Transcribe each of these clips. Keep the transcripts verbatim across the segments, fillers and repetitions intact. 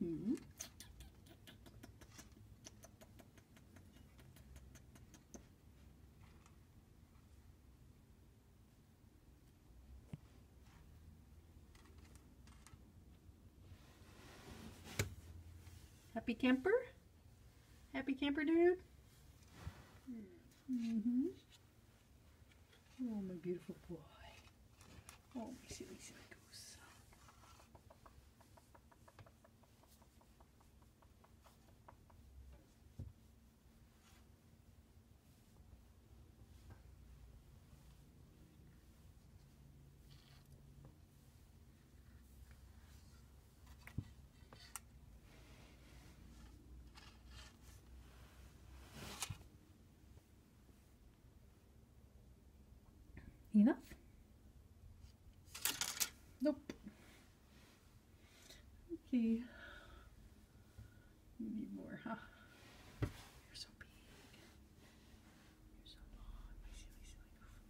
Mm-hmm. Happy camper? Happy camper, dude? Mm-hmm. Oh, my beautiful boy. Oh, my silly, silly goose. Enough? Nope. Okay. You need more, huh? You're so big. You're so long, my silly, silly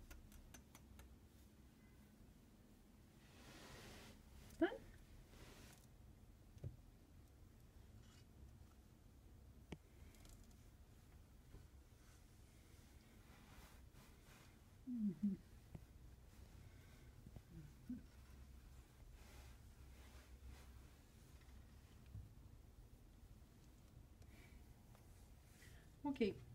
goof. Done? Mm-hmm. Okay.